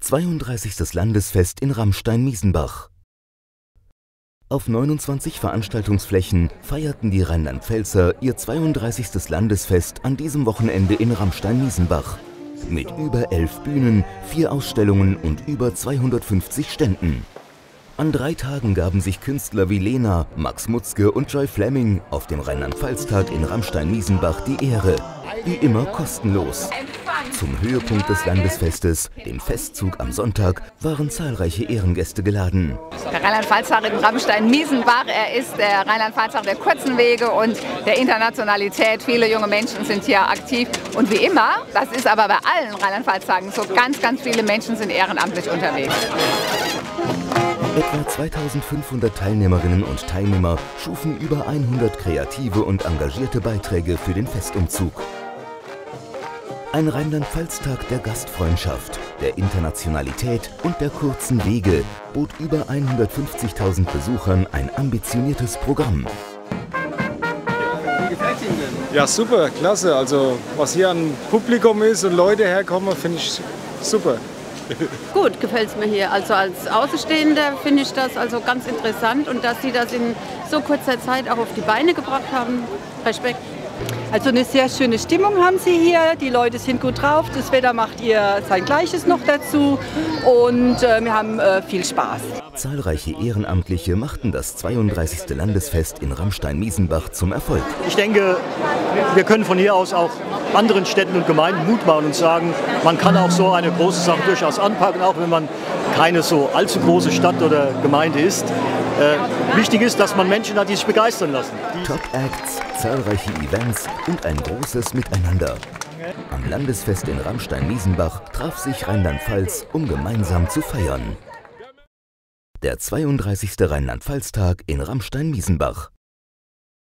32. Landesfest in Ramstein-Miesenbach. Auf 29 Veranstaltungsflächen feierten die Rheinland-Pfälzer ihr 32. Landesfest an diesem Wochenende in Ramstein-Miesenbach. Mit über 11 Bühnen, 4 Ausstellungen und über 250 Ständen. An 3 Tagen gaben sich Künstler wie Lena, Max Mutzke und Joy Fleming auf dem Rheinland-Pfalz-Tag in Ramstein-Miesenbach die Ehre. Wie immer kostenlos. Zum Höhepunkt des Landesfestes, dem Festzug am Sonntag, waren zahlreiche Ehrengäste geladen. Der Rheinland-Pfalz-Tag in Ramstein-Miesenbach, er ist der Rheinland-Pfalz-Tag der kurzen Wege und der Internationalität. Viele junge Menschen sind hier aktiv. Und wie immer, das ist aber bei allen Rheinland-Pfalz-Tagen so, ganz viele Menschen sind ehrenamtlich unterwegs. Etwa 2500 Teilnehmerinnen und Teilnehmer schufen über 100 kreative und engagierte Beiträge für den Festumzug. Ein Rheinland-Pfalz-Tag der Gastfreundschaft, der Internationalität und der kurzen Wege bot über 150.000 Besuchern ein ambitioniertes Programm. Wie gefällt Ihnen denn? Ja, super, klasse. Also was hier an Publikum ist und Leute herkommen, finde ich super. Gut, gefällt es mir hier. Also als Außenstehender finde ich das also ganz interessant und dass Sie das in so kurzer Zeit auch auf die Beine gebracht haben. Respekt. Also eine sehr schöne Stimmung haben Sie hier, die Leute sind gut drauf, das Wetter macht ihr sein Gleiches noch dazu und wir haben viel Spaß. Zahlreiche Ehrenamtliche machten das 32. Landesfest in Ramstein-Miesenbach zum Erfolg. Ich denke, wir können von hier aus auch anderen Städten und Gemeinden Mut machen und sagen, man kann auch so eine große Sache durchaus anpacken, auch wenn man keine so allzu große Stadt oder Gemeinde ist. Wichtig ist, dass man Menschen hat, die sich begeistern lassen. Top-Acts, zahlreiche Events und ein großes Miteinander. Am Landesfest in Ramstein-Miesenbach traf sich Rheinland-Pfalz, um gemeinsam zu feiern. Der 32. Rheinland-Pfalz-Tag in Ramstein-Miesenbach.